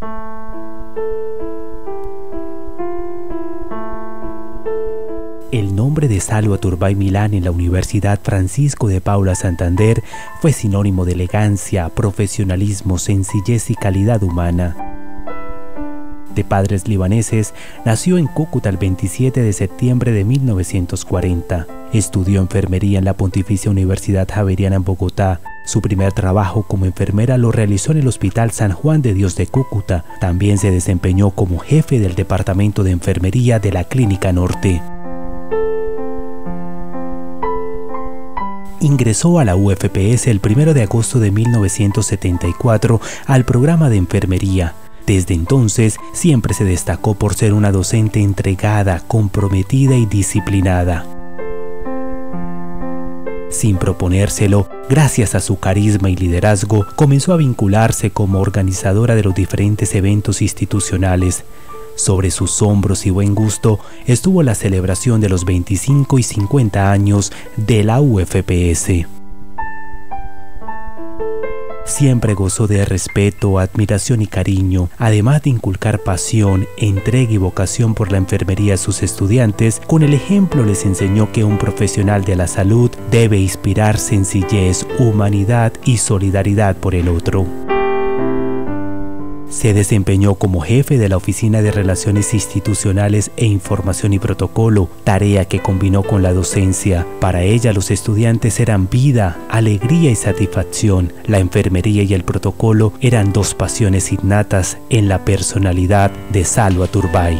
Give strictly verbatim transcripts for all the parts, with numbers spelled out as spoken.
El nombre de Salua Turbay Milán en la Universidad Francisco de Paula Santander fue sinónimo de elegancia, profesionalismo, sencillez y calidad humana. De padres libaneses, nació en Cúcuta el veintisiete de septiembre de mil novecientos cuarenta. Estudió enfermería en la Pontificia Universidad Javeriana en Bogotá. Su primer trabajo como enfermera lo realizó en el Hospital San Juan de Dios de Cúcuta. También se desempeñó como jefe del Departamento de Enfermería de la Clínica Norte. Ingresó a la U F P S el primero de agosto de mil novecientos setenta y cuatro al programa de enfermería. Desde entonces, siempre se destacó por ser una docente entregada, comprometida y disciplinada. Sin proponérselo, gracias a su carisma y liderazgo, comenzó a vincularse como organizadora de los diferentes eventos institucionales. Sobre sus hombros y buen gusto estuvo la celebración de los veinticinco y cincuenta años de la U F P S. Siempre gozó de respeto, admiración y cariño, además de inculcar pasión, entrega y vocación por la enfermería a sus estudiantes. Con el ejemplo les enseñó que un profesional de la salud debe inspirar sencillez, humanidad y solidaridad por el otro. Se desempeñó como jefe de la Oficina de Relaciones Institucionales e Información y Protocolo, tarea que combinó con la docencia. Para ella los estudiantes eran vida, alegría y satisfacción. La enfermería y el protocolo eran dos pasiones innatas en la personalidad de Salua Turbay.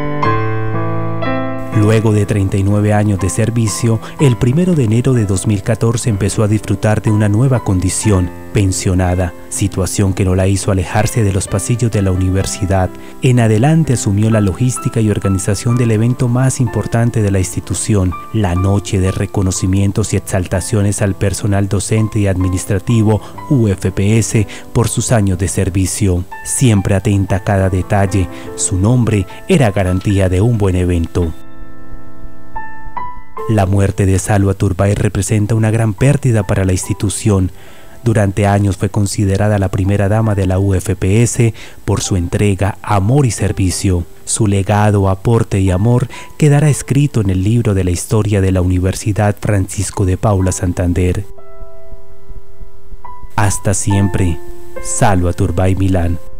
Luego de treinta y nueve años de servicio, el primero de enero de dos mil catorce empezó a disfrutar de una nueva condición, pensionada, situación que no la hizo alejarse de los pasillos de la universidad. En adelante asumió la logística y organización del evento más importante de la institución, la noche de reconocimientos y exaltaciones al personal docente y administrativo U F P S por sus años de servicio. Siempre atenta a cada detalle, su nombre era garantía de un buen evento. La muerte de Salua Turbay representa una gran pérdida para la institución. Durante años fue considerada la primera dama de la U F P S por su entrega, amor y servicio. Su legado, aporte y amor quedará escrito en el libro de la historia de la Universidad Francisco de Paula Santander. Hasta siempre, Salua Turbay Milán.